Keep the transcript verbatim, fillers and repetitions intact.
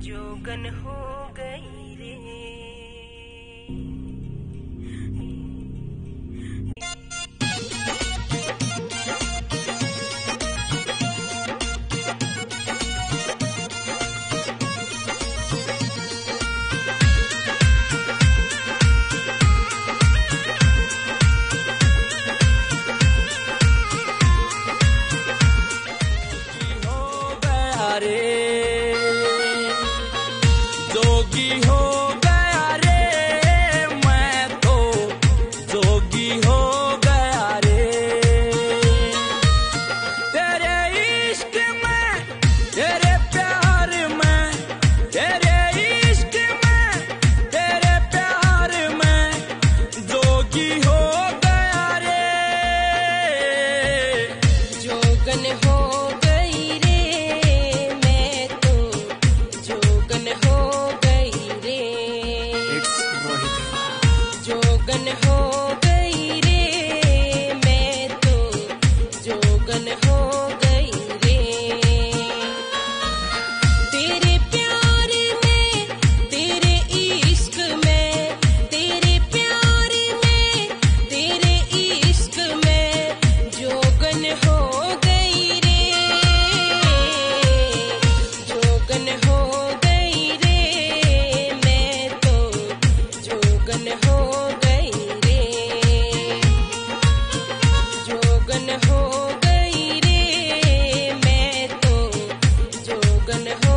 जोगन हो गई रे। जोगी हो गया रे, मैं तो जोगी हो गया रे। तेरे इश्क में, तेरे प्यार में, तेरे इश्क में, तेरे प्यार में जोगी हो गया रे। जोगन हो गई रे, मैं तो जोगन हो गई रे। जोगन हो गई रे, मैं तो जोगन हो गई रे। तेरे प्यार में, तेरे इश्क में, तेरे प्यार में, तेरे इश्क में जोगन हो गई रे। जोगन हो गई रे, मैं तो जोगन हो गई रे। जोगन हो गई रे, मैं तो जोगन हो